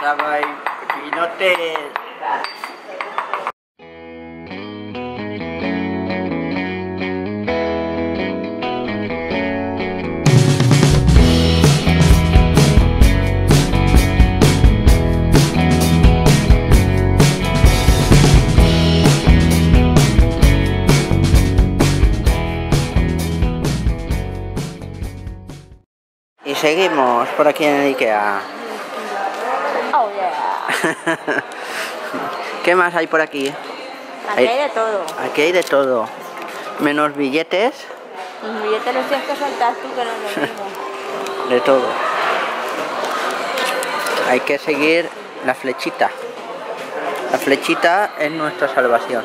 estaba ahí, pinotes. Y seguimos por aquí en el Ikea. Oh yeah. ¿Qué más hay por aquí? Aquí hay de todo. Aquí hay de todo. Menos billetes. Los billetes los tienes que soltar tú, que no es lo mismo. De todo. Hay que seguir la flechita. La flechita es nuestra salvación.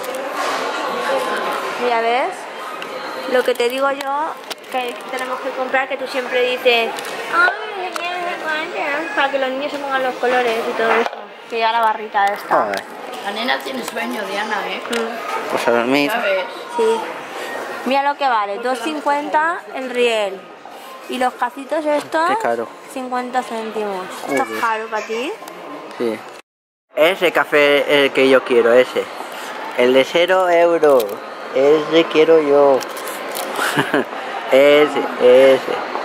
Mira, ¿ves? Lo que te digo yo, que tenemos que comprar, que tú siempre dices, ay, para que los niños se pongan los colores y todo eso. Que ya la barrita esta. Joder. La nena tiene sueño, Diana, ¿eh? Pues a dormir. Ya ves. Sí. Mira lo que vale, 2,50 el riel. Y los cacitos estos, Qué caro. 50 céntimos. ¿Esto es Joder. caro para ti? Sí. Ese café el que yo quiero, ese. El de 0 euros. Ese quiero yo. ese.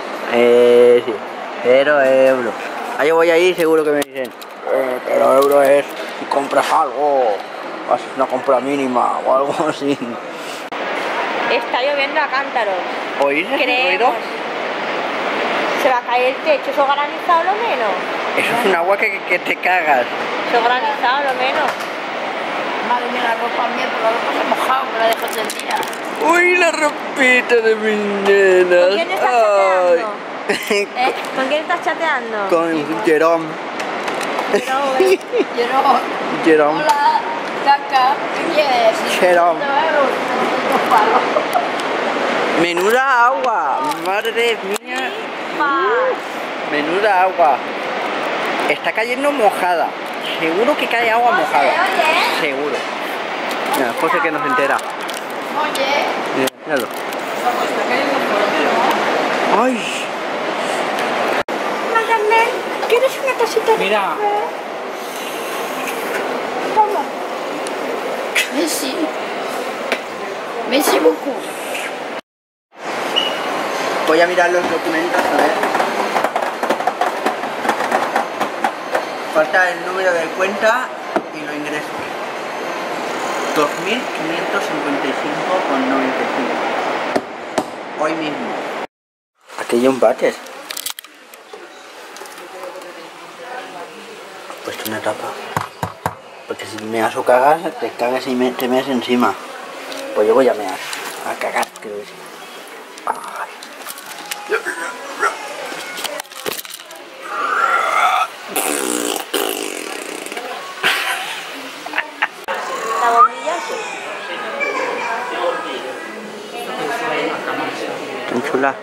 0 euros. Ahí voy ahí, seguro que me dicen, 0 euros es si compras algo. Haces una compra mínima o algo así. Está lloviendo a cántaros. ¿Oís ese Creemos. ruido? Se va a caer el techo, eso granizado lo menos. Eso es un agua que te cagas. Eso granizado lo menos. Madre mía, la ropa mía, pero la ropa se ha mojado, me la dejo tendida. Uy, la ropita de mis nenas. ¿Con quién estás chateando? ¿Con quién estás chateando? Con Jerome. Yo no. Jerome. Hola, caca, ¿qué quieres? Jerome. 50 euros. Unos palos. Menuda agua. Madre mía. Menuda agua. Está cayendo mojada. Seguro que cae agua mojada. Oye. Seguro. Mira, José que nos entera. Oye. Mira, míralo. Pues está cayendo fuerte, ¿no? Ay. Mándame, ¿quieres una cosita? Mira, Messi. Messi beaucoup. Voy a mirar los documentos, a ver. Falta el número de cuenta y lo ingreso. 2.555,95. Hoy mismo. Aquí hay un váter. He puesto una tapa. Porque si me das o cagas, te cagas y te meas encima. Pues yo voy a mear. A cagar, quiero decir. Ay. La bombilla sí. Tan chula.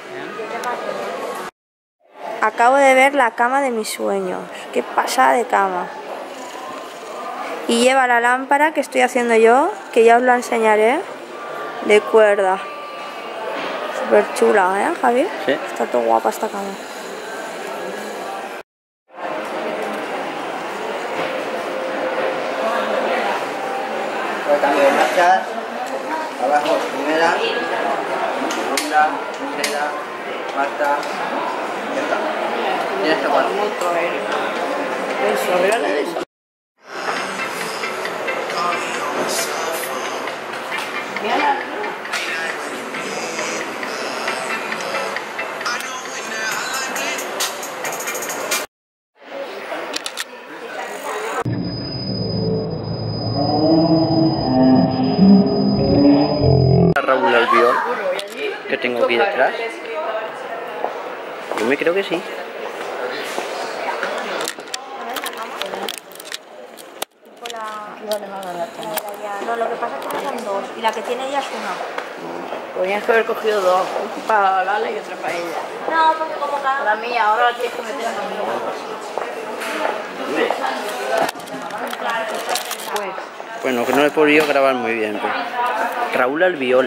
Acabo de ver la cama de mis sueños. Qué pasada de cama. Y lleva la lámpara que estoy haciendo yo, que ya os la enseñaré, de cuerda. Súper chula, ¿eh, Javi? Sí. Está todo guapa esta cama. Cambio de marchas. Abajo, primera, segunda, tercera, cuarta. Ya está. Ya está cuatro. Eso, regálale eso. Mira. Raúl Albiol, que tengo aquí detrás. Yo me creo que sí. No, lo que pasa es que no son dos, y la que tiene ella es una. Podrías que haber cogido dos, una para Lala y otra para ella. No, porque como cada... La mía, ahora la tienes que meter en la mía. Pues, Bueno, que no he podido grabar muy bien. Pero... Raúl Albiol.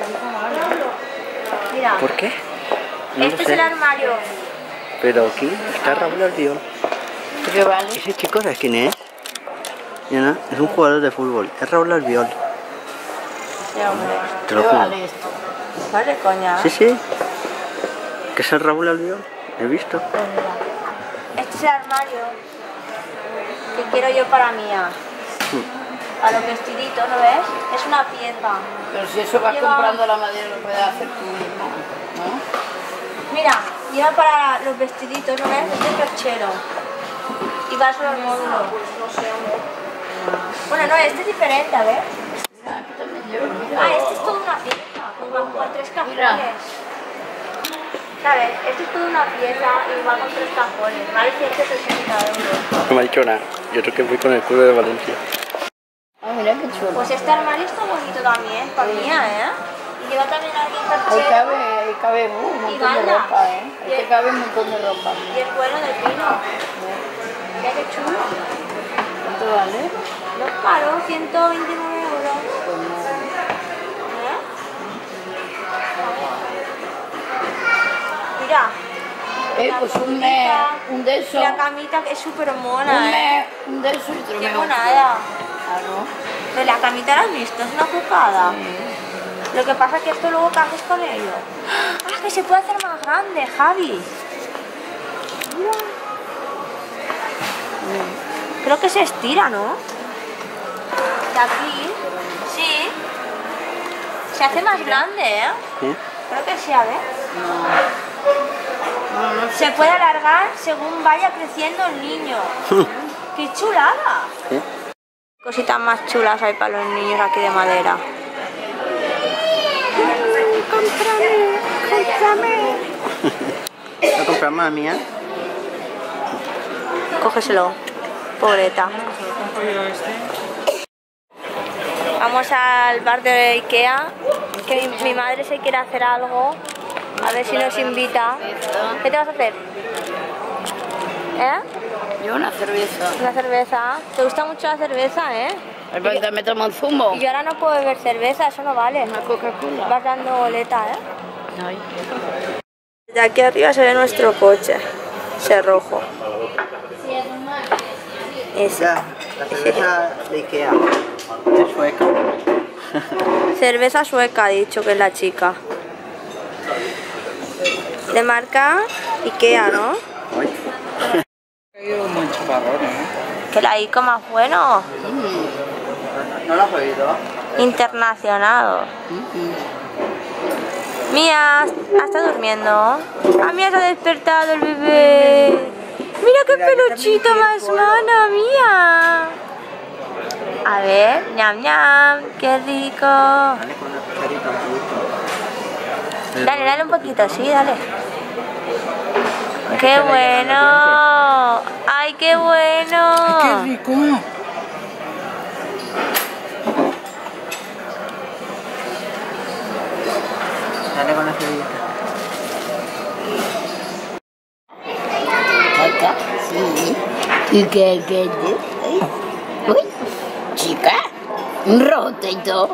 Mira, ¿Por qué? No este lo es sé. el armario. Pero aquí está Raúl Albiol. ¿Qué vale? Ese chico, ¿sabes quién es? Mira, es un jugador de fútbol. Es Raúl Albiol. Sí, hombre. Te lo ¿Qué juro. vale esto? Vale, coña. Sí, sí. Que es el Raúl Albiol. He visto. Pues mira, este es el armario que quiero yo para mía. Para los vestiditos, ¿no ves? Es una pieza. Pero si eso vas Lleva- comprando la madera, lo puedes hacer tú mismo, ¿no? Mira, lleva para los vestiditos, ¿no ves? Este es perchero. Y va sobre el módulo. Bueno, no, este es diferente, a ver. Ah, aquí también llevo, mira. Ah, este es toda una pieza, con 3 Mira. cajones. ¿Sabes? Esto es toda una pieza y va con 3 cajones. Vale 160 euros. No me ha dicho nada. Yo creo que voy con el culo de Valencia. Ah, mira qué chulo. Pues este armario está bonito también, para mía, ¿eh? Y lleva también aquí Ahí cabe un montón de banda. ropa, ¿eh? Ahí te cabe un montón de ropa. y el cuero del pino. Mira qué chulo. ¿Cuánto vale? No es caro, 129 euros. Pues no. ¿Eh? Mira. Pues un de eso. Y la camita que es súper mona, ¿eh? Un de eso y te lo Qué meo. monada. Claro. Pero la camita la has visto, es una cucada. Lo que pasa es que esto luego, ¿qué haces con ello? ¡Ah, que se puede hacer más grande, Javi! Mira. Creo que se estira, ¿no? De aquí, sí. Se hace más grande, ¿eh? ¿Sí? Creo que sí, a ver. No, Se puede alargar según vaya creciendo el niño. ¡Qué chulada! ¿Sí? Cositas más chulas hay para los niños aquí de madera. ¡Cómprame! ¿Lo compramos a mía? Cógeselo, pobreta. Vamos al bar de Ikea, que mi madre se quiere hacer algo. A ver si nos invita. ¿Qué te vas a hacer? ¿Eh? yo una cerveza. Una cerveza. ¿Te gusta mucho la cerveza, eh? Me tomo un zumo. Y yo ahora no puedo beber cerveza, eso no vale. Una Coca-Cola. Vas dando boleta, ¿eh? Ay. De aquí arriba se ve nuestro coche. Ese rojo. Ese. Ya, la cerveza de Ikea. Es sueca. Cerveza sueca, ha dicho que es la chica. De marca Ikea, ¿no? Uy. Que la Ico más bueno. ¿No lo has oído? Internacional. Mía, ¿está durmiendo? Ah, mía, se ha despertado el bebé. Mira qué peluchito más mono, mía. A ver, ñam ñam, qué rico. Dale con una cucharita un poquito. Dale, dale un poquito, sí, dale. ¡Qué bueno! ¡Ay, qué bueno! ¡Qué rico! Dale con la servilleta. Caca, sí. ¿Y qué? Uy, chica, un rotito.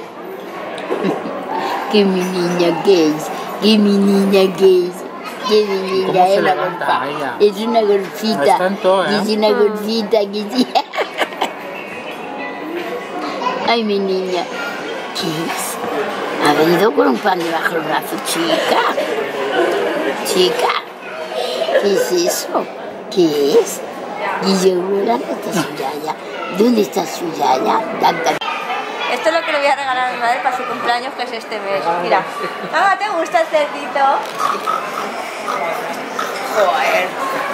Que mi niña que es, que mi niña que es. Que mi niña es la golfa. Es una golfita. No es tanto, ¿eh? Es una golfita que sí. Ay, mi niña. ¿Qué es? Ha venido con un pan debajo del brazo, chica. Chica. ¿Qué es eso? ¿Qué es? Y yo, ¿dónde está su yaya? ¿Dónde está su yaya? Esto es lo que le voy a regalar a mi madre para su cumpleaños, que es este mes. Mira. Mamá, ¿te gusta el cerdito? Joder.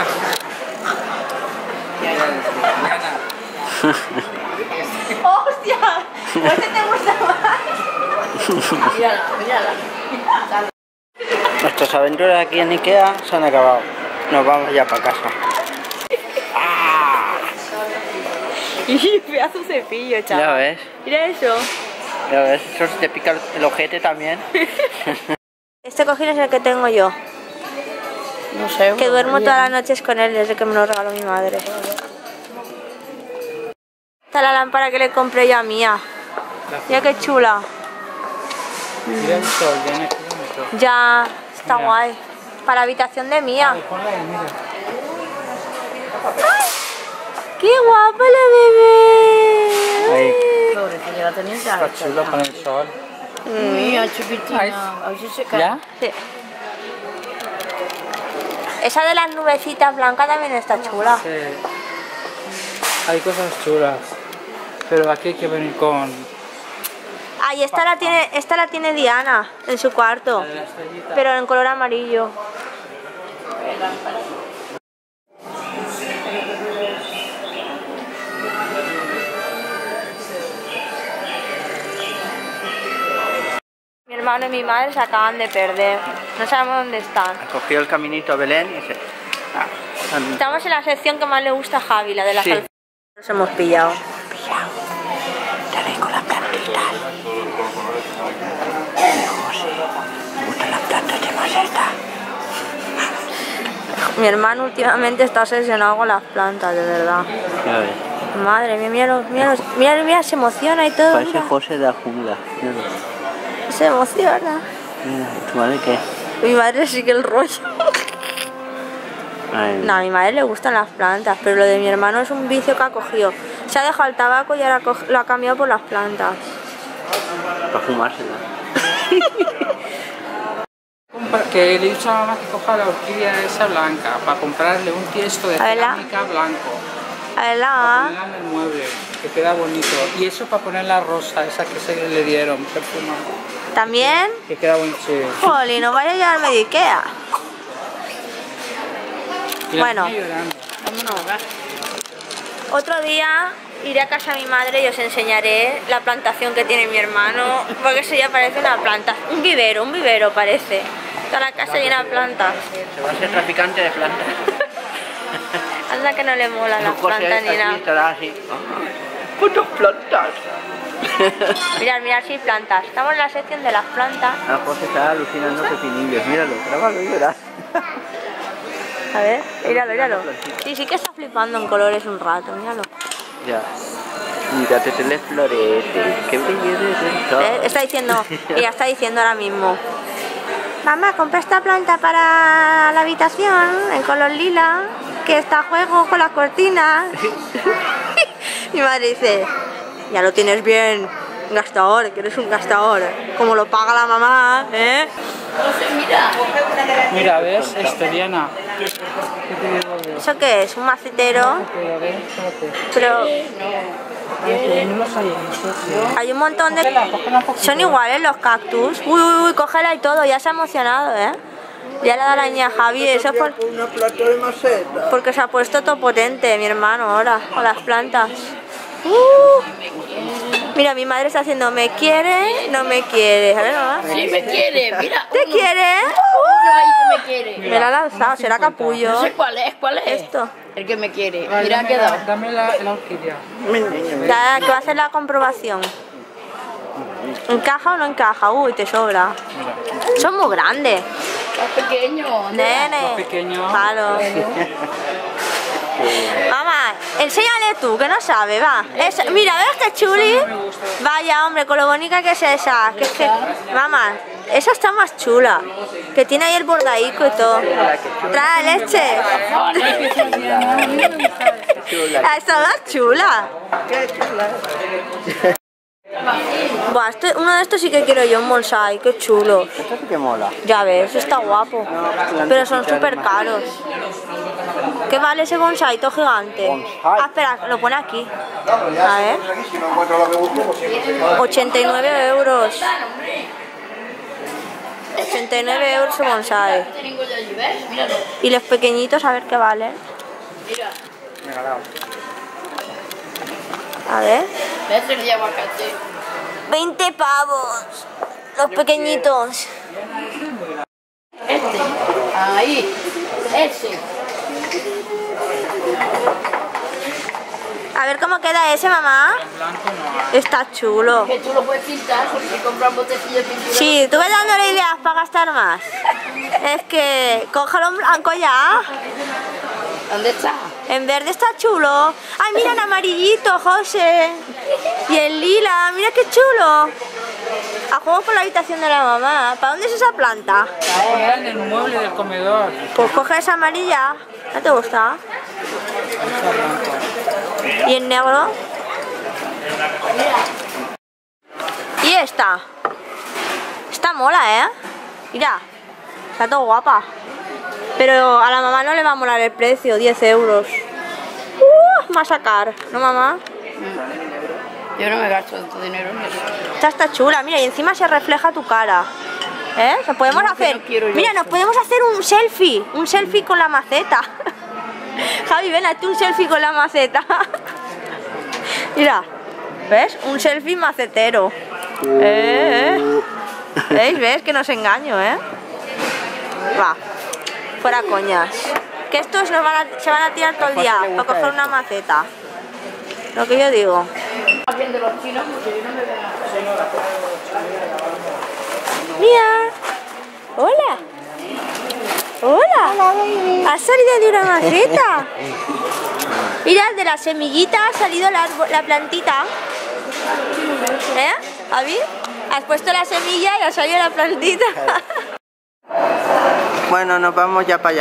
¡Hostia! ¿Pues este te gusta más? Mírala. Nuestras aventuras aquí en Ikea se han acabado. Nos vamos ya para casa. Y pedazo cepillo, chaval. Ya ves, Mira eso. ya ves, eso se te pica el ojete también. Este cojín es el que tengo yo. No sé. Que duermo todas las noches con él desde que me lo regaló mi madre. Esta es la lámpara que le compré yo a Mía. Mira qué chula. Mira el sol, ya en el kilómetro. Ya, está Mira. guay. Para la habitación de Mía. Ponla ahí, mira. ¡Qué guapa la bebé! Ahí. Pobrecilla, la tenía ya. Está chulo con el sol. Mira, chiquitina. Ay. A ver si se cae. ¿Ya? Sí. Esa de las nubecitas blancas también está chula. Sí. Hay cosas chulas. Pero aquí hay que venir con... Ah, y esta la tiene Diana en su cuarto, la de la estrellita. pero en color amarillo. Mi hermano y mi madre se acaban de perder. No sabemos dónde están. Ha cogido el caminito a Belén y se... Estamos en la sección que más le gusta a Javi, la de las Sí. alfombras. Nos hemos pillado. Te vengo las plantitas. José, me gustan las plantas de maceta. Mi hermano últimamente está obsesionado con las plantas, de verdad. Ya ves. Madre mía, mira, se emociona y todo. Parece Mira, José de la jungla. Míralo. se emociona. Mira, ¿tu madre qué? Mi madre sigue el rollo. Ay, No, a mi madre le gustan las plantas, pero lo de mi hermano es un vicio que ha cogido. Se ha dejado el tabaco y ahora lo ha cambiado por las plantas. para fumársela. Que le he dicho a mamá que coja la orquídea esa blanca para comprarle un tiesto de A verla. cerámica blanco. A ver, Para ponerla en el mueble, que queda bonito. Y eso para poner la rosa, esa que se le dieron, perfumada. ¿también? Que queda bonito. Sí. Joli, no vaya a llevarme de Ikea. Y la Bueno. niña llorando. Vámonos. Otro día iré a casa de mi madre y os enseñaré la plantación que tiene mi hermano, porque eso ya parece una planta, un vivero parece. Toda la casa llena de plantas. Se va a ser traficante de plantas. Anda que no le mola las José plantas ni aquí nada. estará así. ¡Cuántas plantas! Mirad si hay plantas. Estamos en la sección de las plantas. Ah, José está alucinando pepinillos. Míralo, grábalo y verás. A ver, míralo. Sí que está flipando en colores un rato, míralo. Ya. Mírate el florete. Qué bello del sol. Está diciendo, ella está diciendo ahora mismo. Mamá, compré esta planta para la habitación en color lila, que está a juego con las cortinas. Mi madre dice, ya lo tienes bien, gastador, que eres un gastador. Como lo paga la mamá, ¿eh? Mira, ¿ves? Diana. ¿Qué te digo yo? ¿Eso qué es? ¿Un macetero? Pero, ¿ves? Espérate. Pero No los hay en eso, sí. hay un montón de... Cógela un poquito. Son iguales los cactus. Uy, cógela y todo, ya se ha emocionado, ¿eh? Ya le da la niña a Javi, eso es Una plata de maceta. porque se ha puesto todo potente mi hermano ahora, con las plantas. Mira, mi madre está haciendo me quiere, no me quiere. A ver, mamá. Sí, me quiere, mira. ¿Te quiere? Uno ahí que me quiere. Me la ha lanzado, será capullo. No sé cuál es. Esto. El que me quiere. Vale, Mira, ha quedado. Dame la orquídea. Ya, que va a hacer la comprobación. ¿Encaja o no encaja? Uy, te sobra. Son muy grandes. Está pequeño. Nene. Pequeño. Claro. Mamá, enséñale tú, que no sabe, va. Mira, ¿ves qué chuli? Vaya, hombre, con lo bonita que es esa. Que es que, mamá, esa está más chula. Que tiene ahí el bordaico y todo. Trae leche. Ah, está más chula. Buah, uno de estos sí que quiero yo, un bonsai, qué chulo. Esto sí que mola. Ya ves, está guapo. Pero son súper caros. ¿Qué vale ese bonsai todo gigante? Bonsai. Ah, espera, lo pone aquí. A ver. 89 euros. 89 euros su bonsai. Y los pequeñitos, a ver qué valen. A ver. Es el de aguacate. 20 pavos. Los pequeñitos. Este. Ahí. Ese. A ver cómo queda ese, mamá. Blanco no hay. Está chulo. Que tú lo puedes pintar porque si compras botecillo de pintura. Sí, tú ves dándole ideas para gastar más. Es que cógelo en blanco ya. ¿Dónde está? En verde está chulo. Ay, mira el amarillito, José. Y el lila, mira qué chulo. A juego por la habitación de la mamá. ¿Para dónde es esa planta? La poner en el mueble del comedor. Pues coge esa amarilla. ¿No te gusta? ¿Y en negro? Y esta. Esta mola, ¿eh? Mira, está todo guapa. Pero a la mamá no le va a molar el precio, 10 euros. Va a sacar, ¿no, mamá? Yo no me gasto tanto dinero en eso. Esta está chula, mira, y encima se refleja tu cara. ¿Eh? O sea, podemos No, hacer... no quiero yo mira, eso. nos podemos hacer un selfie con la maceta. Javi, ven, hazte un selfie con la maceta. Mira, ¿ves? Un selfie macetero. ¿Veis? ¿Ves? Que no os engaño, ¿eh? Va, fuera coñas. Que estos se van a tirar todo el día para coger una maceta. Lo que yo digo. Bien de los chinos, porque yo no me veo nada. Mira. Hola. Hola. ¿Has salido de una maceta? Mira, de la semillita ha salido la plantita. ¿Eh? ¿Javi? Has puesto la semilla y ha salido la plantita. Bueno, nos vamos ya para allá.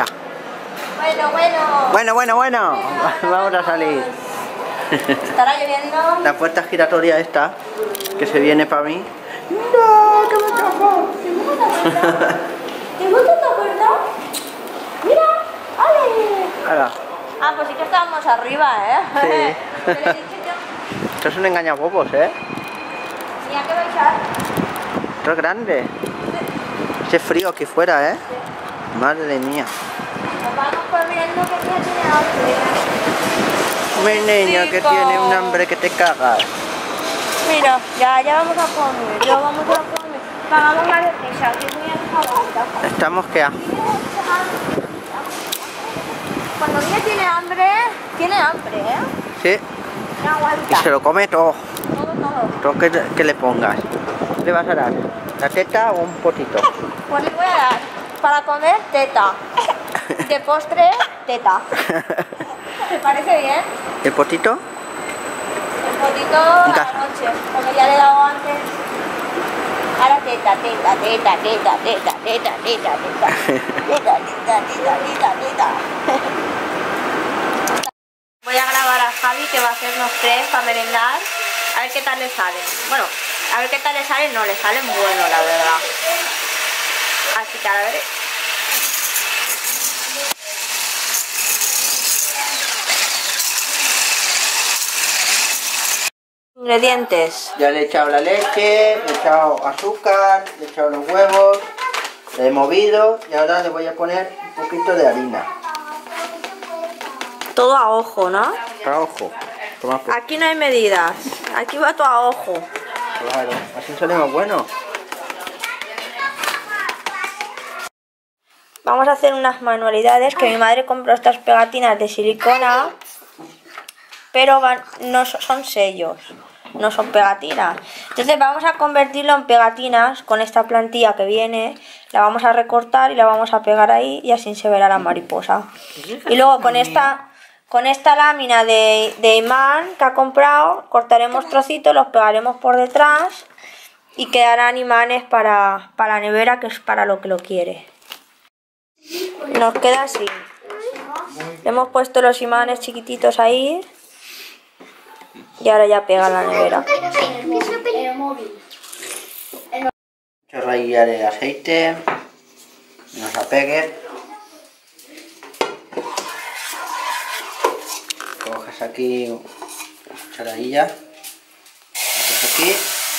Bueno. Vamos a salir. Estará lloviendo. La puerta giratoria esta, que se viene para mí. ¡No! ¡Que me atrapó! ¿Te gusta esta puerta? Mira, ¡ale! Ahora, Ah, pues sí que estábamos arriba, ¿eh? Sí. Te lo he dicho yo. esto es un engañabobos, ¿eh? Mira que baixar. Esto es grande. Hace frío aquí fuera, ¿eh? Madre mía. Nos vamos corriendo que ya tiene hambre. Mi niño que Rico. tiene un hambre que te cagas. Mira, ya vamos a comer, Pagamos la deprisa, que es muy alta. Estamos que a... Cuando niña tiene hambre, ¿eh? Sí, No y aguanta. se lo come todo. Todo. Todo que le pongas. ¿Qué le vas a dar? ¿La teta o un potito? Pues le voy a dar para comer teta. De postre, teta. ¿Te parece bien? ¿El potito? El potito a En la casa. noche, porque ya le he dado antes. Ahora teta. Voy a grabar a Javi que va a hacernos tres para merendar. A ver qué tal le salen. Bueno, a ver qué tal le salen. No, le salen buenos, la verdad. Así que a ver. Ingredientes. Ya le he echado la leche, le he echado azúcar, le he echado los huevos, le he movido y ahora le voy a poner un poquito de harina. Todo a ojo, ¿no? A ojo. Toma pues. Aquí no hay medidas. Aquí va todo a ojo. Claro, así sale más bueno. Vamos a hacer unas manualidades que mi madre compró estas pegatinas de silicona, pero no son sellos, no son pegatinas. Entonces vamos a convertirlo en pegatinas con esta plantilla que viene, la vamos a recortar y la vamos a pegar ahí y así se verá la mariposa. Y luego con esta lámina de imán que ha comprado, cortaremos trocitos, los pegaremos por detrás y quedarán imanes para la nevera, que es para lo que lo quiere. Nos queda así. Le hemos puesto los imanes chiquititos ahí y ahora ya pega la nevera. Chorradilla de aceite, nos apegue. Coges aquí chorradilla, haces aquí,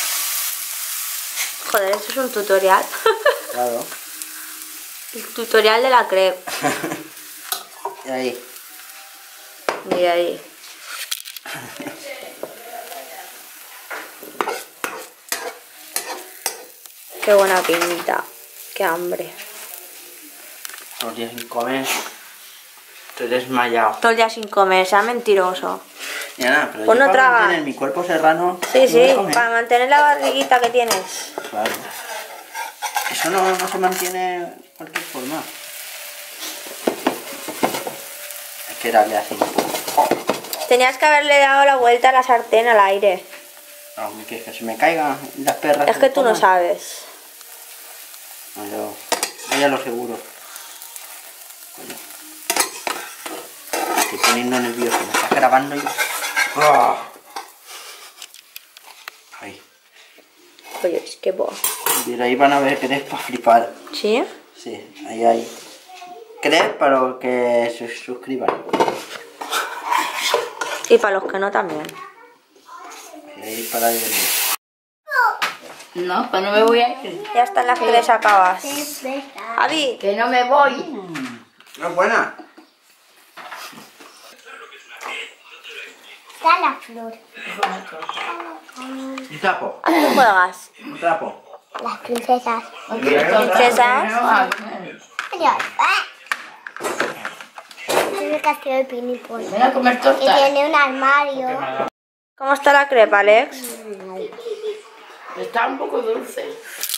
Joder, esto es un tutorial. claro, El tutorial de la crepe. y ahí. Y ahí. Qué buena pinta. Qué hambre. Los días sin comer, estoy desmayado. Todo el día sin comer, sea mentiroso. Ya nada, pero Pues yo no para tragas. mantener mi cuerpo serrano. Sí, no voy sí, a comer. para mantener la barriguita que tienes. Claro. Eso no se mantiene de cualquier forma. Hay que darle así. Tenías que haberle dado la vuelta a la sartén al aire. No, que se me caigan las perras. Es que tú no sabes. No, yo ya lo seguro. Coño. estoy poniendo nervioso. Me estás grabando y... ¡Oh! Ahí. Oye, es que bo. Y ahí van a ver que para flipar. ¿Sí? Sí, ahí hay. ¿Crees? Pero que se suscriban. Y para los que no también. Ahí para ir. No, pues no me voy a ir. Ya están las que les acabas. Avi, Que no me voy. ¿No es buena? Está la flor. Un trapo. ¿a qué juegas? Un trapo. Las princesas. ¿Princesas? Adiós. Es el castillo de Pinipón. Ven a comer Que torta. tiene un armario. ¿Cómo está la crepa, Alex? Está un poco dulce.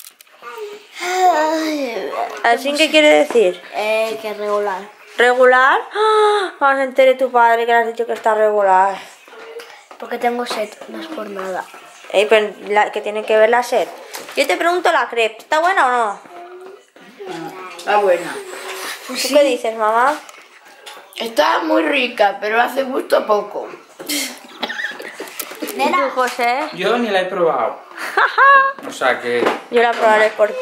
¿Así qué quiere decir? Que regular. ¿Regular? ¡Ah! Vamos a enterar tu padre que le has dicho que está regular. Porque tengo sed, no es por nada. Pero que tiene que ver la sed. Yo te pregunto la crepe, ¿está buena o no? Está buena. ¿Tú qué dices, mamá? Está muy rica, pero hace gusto poco. ¿Y tú, José? Yo ni la he probado. O sea que... Yo la probaré por ti.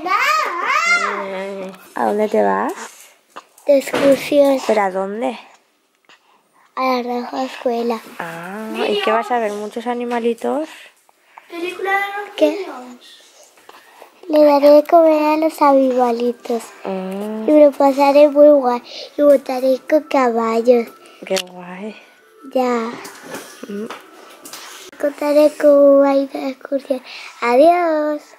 ¿A dónde te vas? De excursión ¿Pero a dónde? a la Roja Escuela. Ah, ¿y qué vas a ver? ¿Muchos animalitos? ¿Qué? Le daré de comer a los animalitos. Ah, Y me lo pasaré muy guay. Y montaré con caballos. qué guay. Ya. Contaré cómo va a ir la excursión. Adiós.